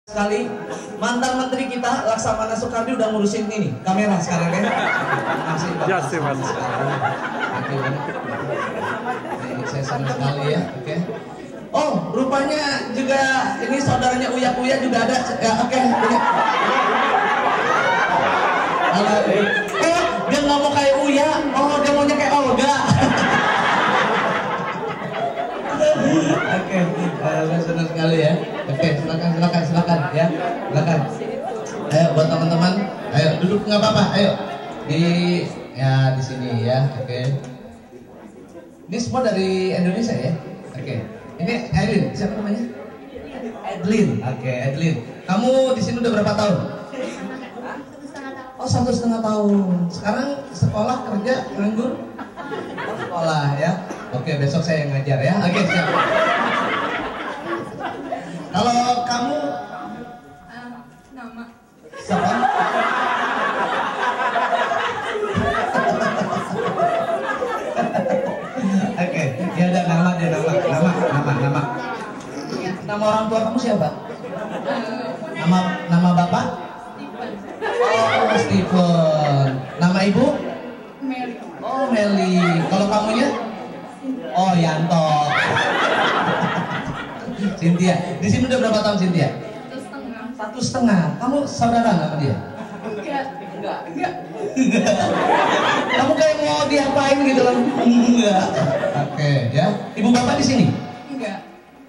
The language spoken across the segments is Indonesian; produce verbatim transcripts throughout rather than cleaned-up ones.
Sekali mantan menteri kita Laksamana Soekardi udah ngurusin ini kamera sekarang ya. Masih Ya sih mas. Saya senang sekali ya. Oke. Okay. Oh rupanya juga ini saudaranya Uya Uya juga ada. Ya, oke. Okay. Halo. Oh dia nggak mau kayak Uya. Oh dia maunya kayak Olga. Oke, saya senang sekali ya. Oke, silakan, silakan, silakan ya, silakan. Ayo buat teman-teman, ayo duduk nggak apa-apa, ayo di ya di sini ya. Oke. Ini semua dari Indonesia ya. Oke. Ini Edlin, siapa namanya? Edlin. Oke, Edlin. Kamu di sini udah berapa tahun? Oh satu setengah tahun. Sekarang sekolah kerja nganggur? Oh, sekolah ya. Oke, besok saya yang ngajar ya. Oke, siap. Kalau kamu uh, nama siapa? Oke, ya ada nama dia nama, nama, nama, nama. Nama orang tua kamu siapa? Nama nama bapak? Oh, Stephen. Nama ibu? Mary. Oh, Meli. Kalau kamunya? Oh, Yanto. Cynthia. Di sini udah berapa tahun Cynthia? Satu setengah. Satu setengah. Kamu saudara nggak sama dia? Enggak. Enggak. Enggak. Kamu kayak mau diapain gitu kan? Enggak. Oke, ya. Ibu bapak di sini? Enggak.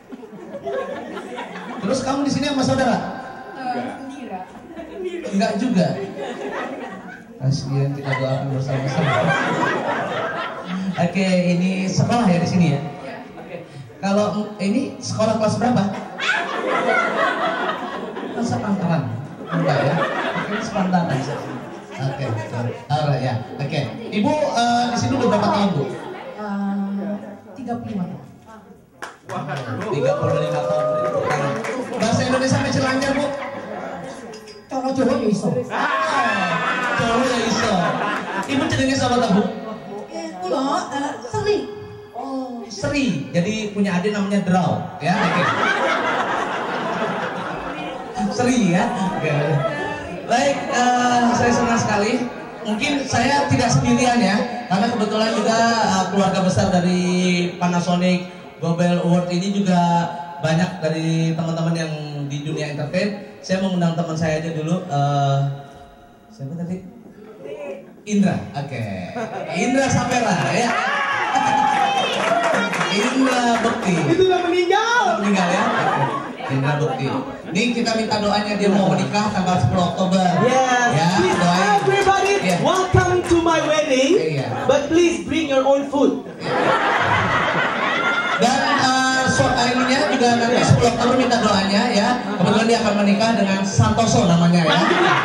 Terus kamu di sini sama saudara? Uh, Sendira. Enggak juga. Kasihan kita doakan bersama-sama. Oke, ini sekolah ya di sini ya? Ya. Oke. Kalau ini sekolah kelas berapa? Masa pantaran? Enggak ya? Ini sepantaran. Oke, alright ya. Oke. Ibu uh, di sini udah berapa tahun, Bu? tiga puluh lima tahun. tiga puluh lima tahun. Bahasa Indonesia masih lancar, Bu? Kalau Jawa ya iso. Jawa ya iso. Ibu jenenge sama tak, Bu? Kulo uh, Sri. Oh, Sri. Jadi punya adik namanya Draw, ya. Oke. Sri ya. Oke. Baik, uh, saya senang sekali. Mungkin saya tidak sendirian ya, karena kebetulan juga uh, keluarga besar dari Panasonic Global Award ini juga banyak dari teman-teman yang di dunia entertain. Saya mengundang teman saya aja dulu. Uh, siapa tadi? Indra. Oke. Okay. Indra Sapera ya. Indra Bekti. Itu udah meninggal. Udah meninggal ya. Okay. Indra Bekti. Ini kita minta doanya dia mau menikah tanggal sepuluh Oktober. Yes. Ya, Please, doain. everybody, Yeah. welcome to my wedding. Yeah. But please bring your own food. Dan uh, so, ininya juga nanti sepuluh Oktober minta doanya ya. Kebetulan dia akan menikah dengan Santoso namanya ya.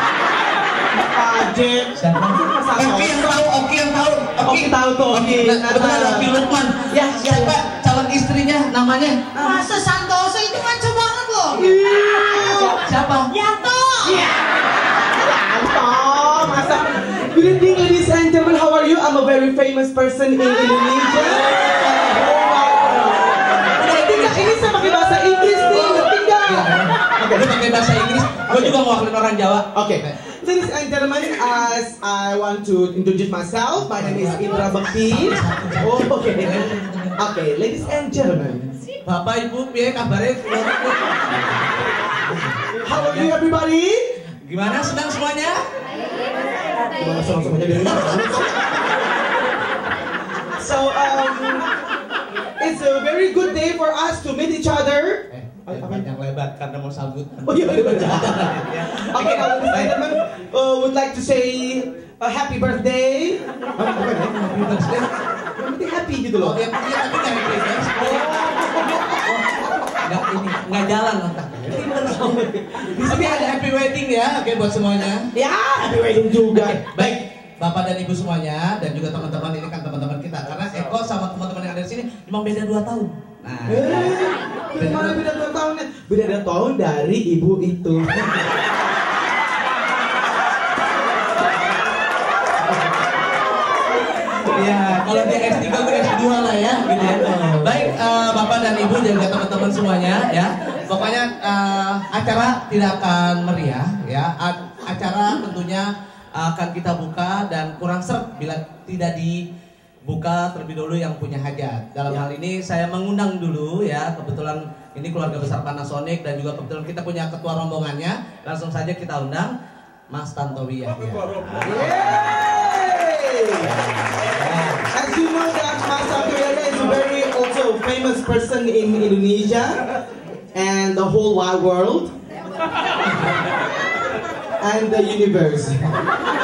Ajen. Siapa? Oki yang tahu, Oki yang tahu. Oki tahu tuh, Oki. Nah, kebetulan ada Oki Lukman. Ya, Siapa calon istrinya namanya? Masa Santoso itu kan coba Bu? Siapa? Yanto. Yanto, masa. Good evening, ladies and gentlemen. How are you? I'm a very famous person in Indonesia. Ngerti nggak? Ini saya pakai bahasa Inggris nih, ngerti nggak? Oke, lu pakai bahasa Inggris. Gue juga mau wakilin orang Jawa. Okay. Ladies and gentlemen, as I want to introduce myself, my name is Indra Bekti. Oh, okay. Okay, ladies and gentlemen. Bapak Ibu, piye kabare? How are you everybody? Gimana, senang semuanya? Gimana senang semuanya dari mana? So, um, it's a very good day for us to meet each other. Eh, yang lebar karena mau sambut. Oh iya, benar benar. Okay, uh, ladies and gentlemen, uh, would like to say a happy birthday. Oh, bukan ya, happy birthday. Yang penting happy gitu loh. Oh, ya, ya tapi nggak happy birthday. Nggak ini, nggak jalan otak. Tapi ada happy wedding ya, oke buat semuanya. Ya, happy wedding juga. Oke, baik, Bapak dan Ibu semuanya dan juga teman-teman ini kan teman-teman kita karena Eko sama teman-teman yang ada di sini cuma beda dua tahun. Nah, Eh, bagaimana beda dua tahunnya? Beda dua tahun dari ibu itu. ya kalau dia S tiga gue S dua lah ya, gitu ya. Baik, uh, Bapak dan Ibu dan juga teman-teman semuanya ya. pokoknya uh, acara tidak akan meriah ya. A acara tentunya akan kita buka dan kurang seret bila tidak dibuka terlebih dahulu yang punya hajat. Dalam hal ini saya mengundang dulu ya, kebetulan ini keluarga besar Panasonic dan juga kebetulan kita punya ketua rombongannya. Langsung saja kita undang Mas Tantowi ya. As you know that Mas Tantowi is a very also famous person in Indonesia and the whole wide world and the universe.